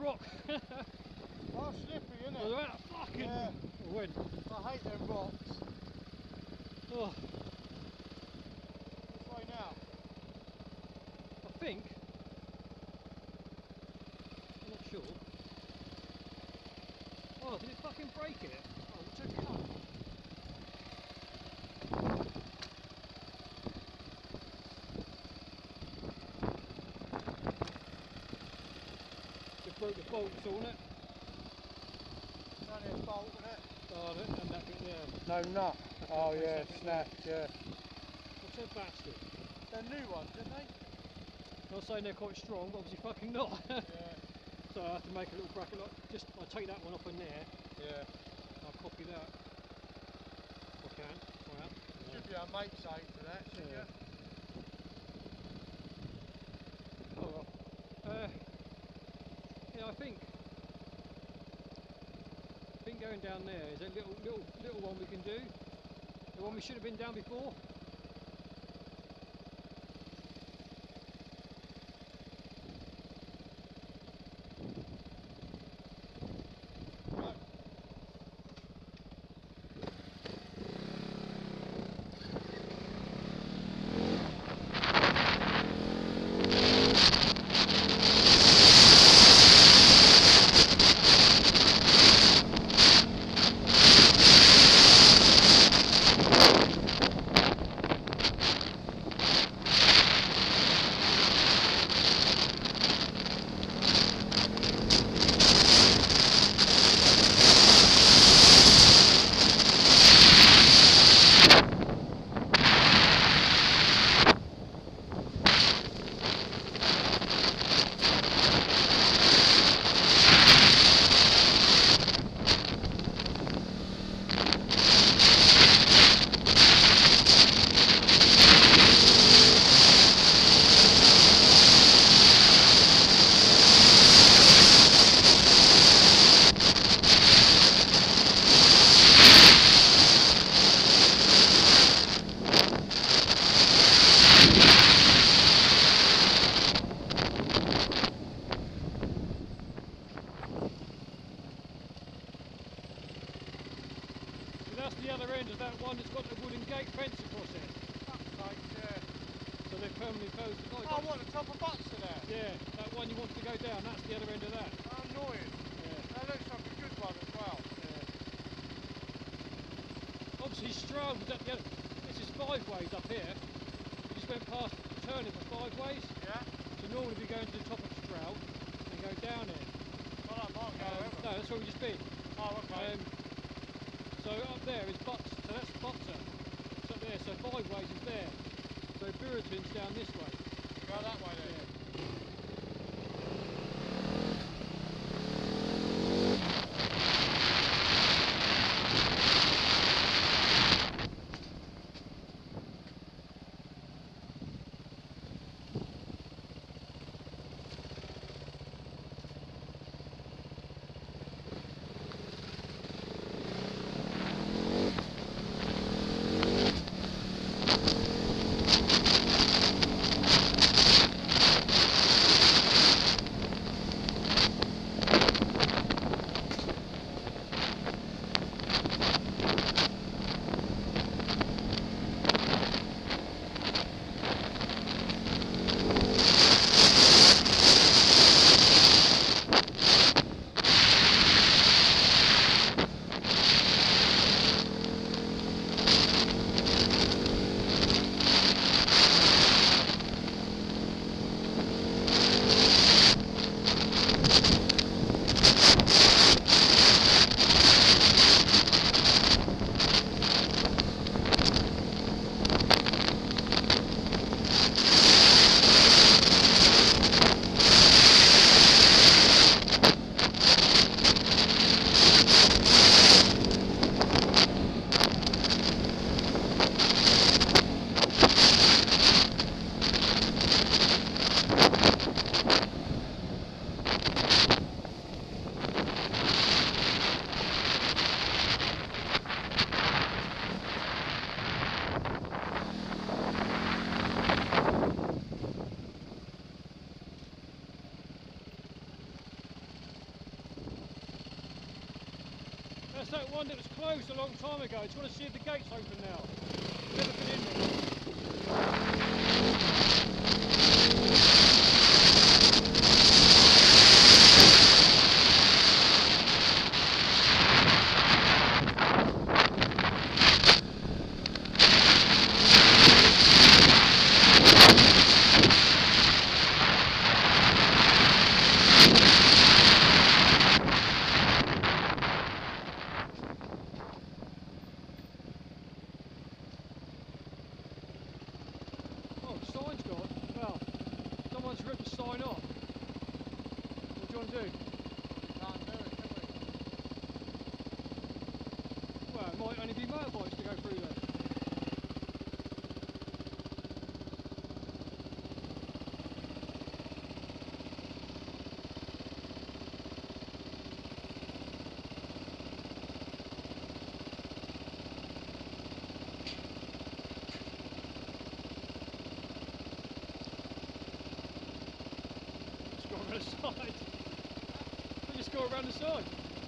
rock. Oh, slippery, isn't Well, it? that fucking Yeah. went. I hate them rocks. Oh, Which way now? I think. I'm not sure. Oh, did it fucking break it? Oh, it took it up. It broke the bolts on it. It's only a bolt, isn't it? Oh, and that bit there. No nut. Oh That's yeah, that bit snapped, yeah. What's that bastard? They're new ones, aren't they? I'm not saying they're quite strong, but obviously fucking not. Yeah. So I have to make a little bracket like just I'll take that one off in there. Yeah. I'll copy that. If I can. Right. Should be our mate's aid for that, shouldn't Yeah. you? Oh well. Yeah, I think going down there is a little one we can do. The one we should have been down before. That's the other end of that one that's got the wooden gate fence across it. Yeah. So they're permanently closed. Oh, what, the top of Buxton there? Yeah, that one you wanted to go down, that's the other end of that. How annoying. Yeah. That looks like a good one as well. Yeah. Obviously Stroud was at the other, this is 5 ways up here. We just went past turning for 5 ways. Yeah. So normally we go into the top of Stroud and go down here. Well, that might go over. No, that's where we just been. Oh, okay. So up there is Butter, so that's Butter. It's up there, so 5 ways is there. So Brewerton's down this way. Go that way then. Yeah. that one that was closed a long time ago. I just want to see if the gate's open now. Never been in there. Oh, the sign's gone. Well, someone's ripped the sign off. What do you want to do? Can't do it, can we? Well, it might only be motorbikes to go through there. Just go around the side. We just go around the side.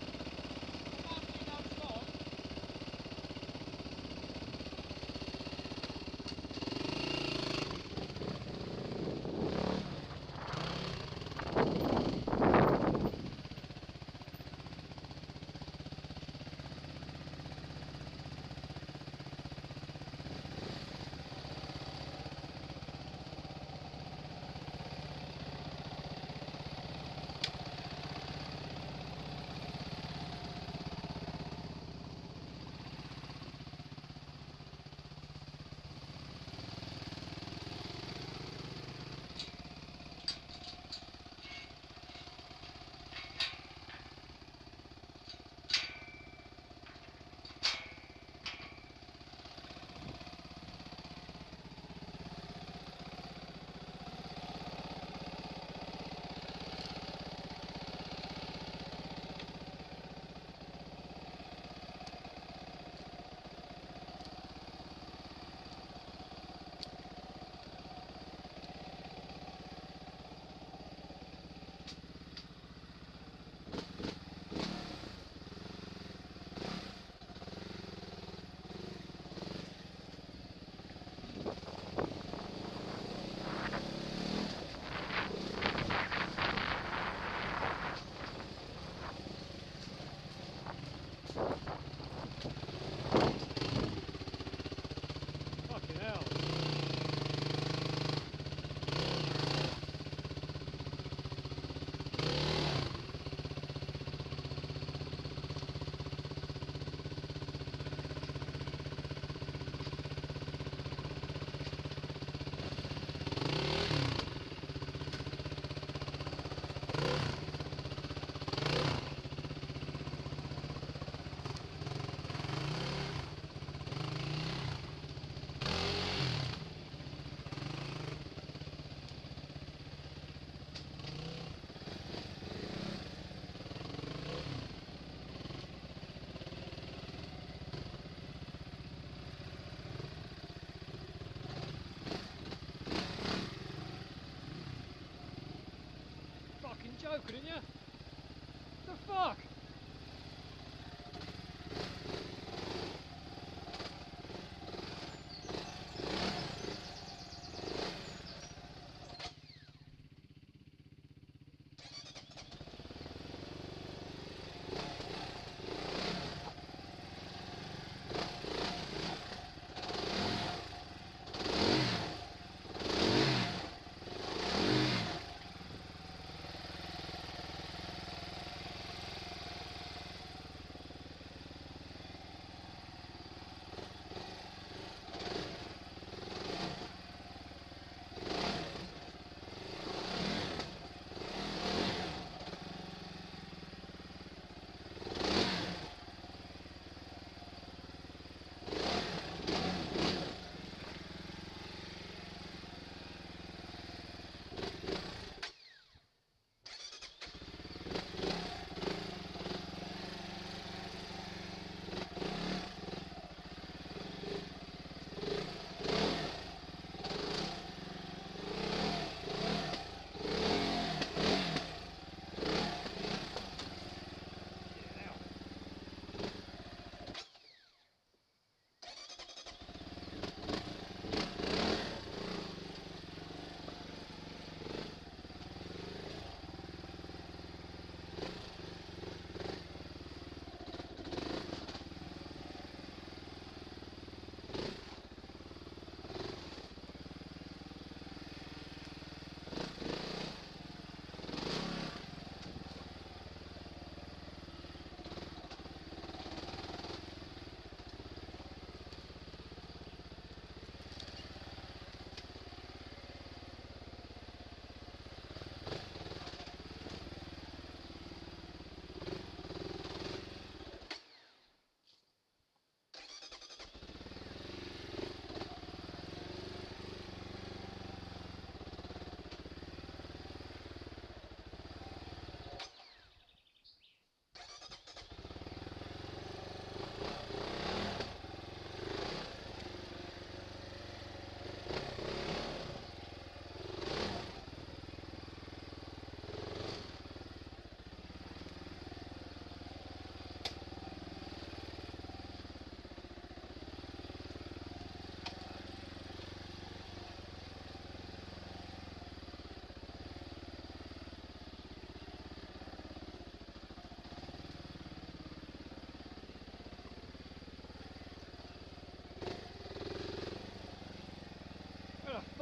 Fucking hell. Fucking joking, ain't ya? The fuck?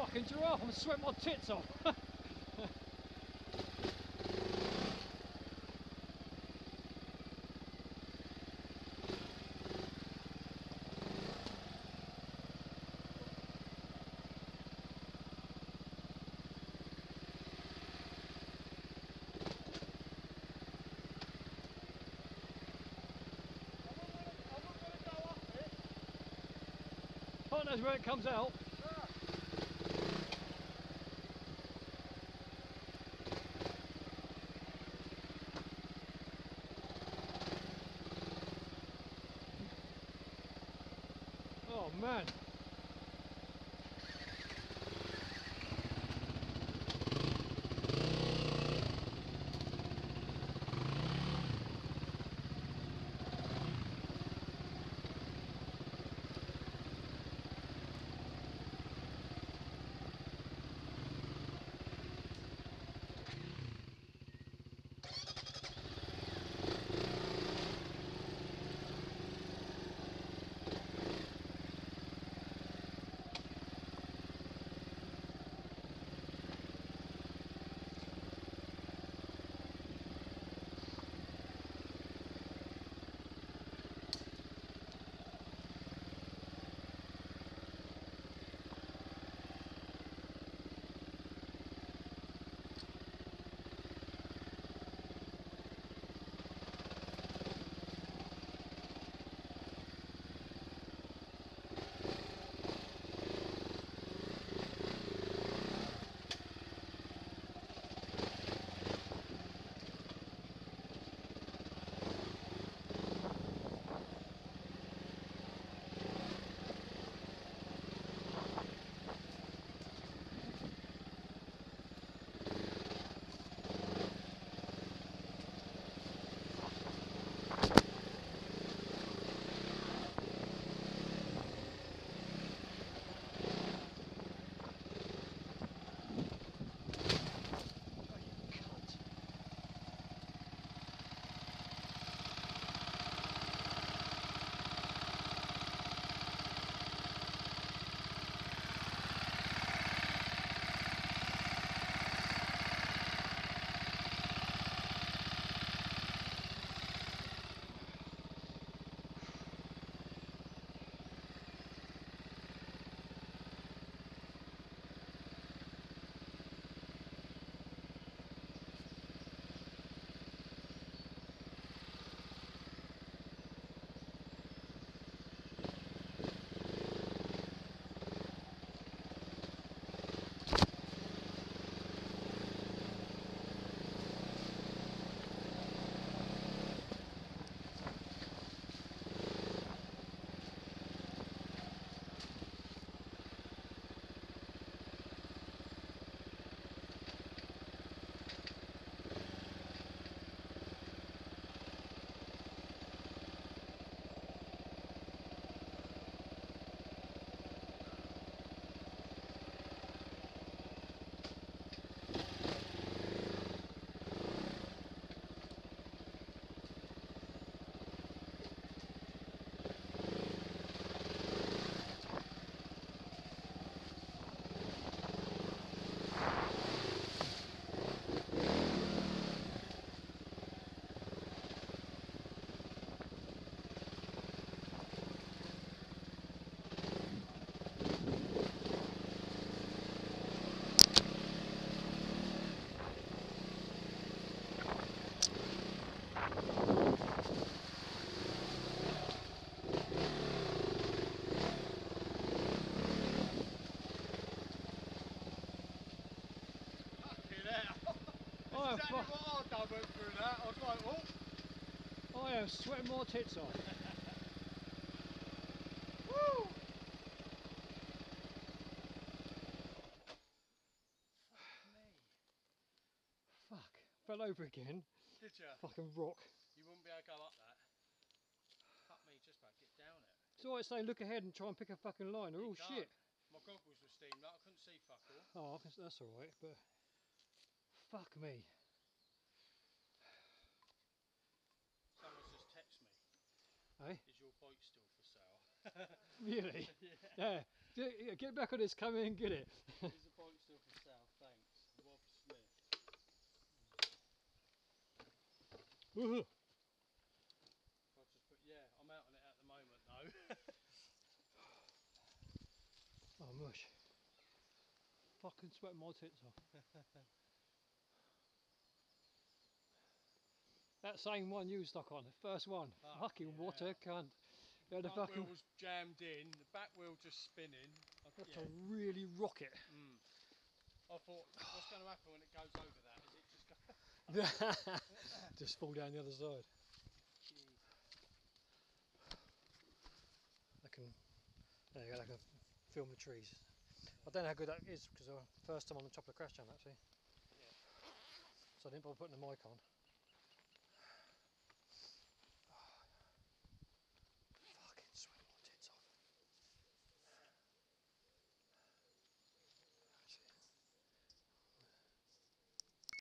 fucking giraffe, I'm sweating my tits off. God knows where it comes out. Oh man. Exactly what I've done went through that. I was like, oh. I am sweating my tits off. Woo! Fuck me. Fuck. Fell over again. Did you? Fucking rock. You wouldn't be able to go up that. Fuck me, just about get down it. It's alright saying look ahead and try and pick a fucking line. They're You all can't. shit. My goggles were steamed up. I couldn't see fuck all. Oh, that's alright, but fuck me. Someone's just texted me. Eh? Is your bike still for sale? Really? Yeah. Yeah. Get back on this, come in and get it. Here's a bike still for South, thanks. Rob Smith. Woohoo. I'll just put, yeah, I'm out on it at the moment though. Oh mush. Fucking sweating my tits off. That same one you stuck on, the first one. Fuck Fucking yeah. what a cunt. Yeah, the Front fucking, wheel was jammed in, the back wheel just spinning. that's Yeah. to really rock it. I thought, what's going to happen when it goes over that? Is it just going Just fall down the other side. Jesus. There you go, I can film the trees. I don't know how good that is because first time on the top of the crash jam actually. Yeah. So I didn't bother putting the mic on.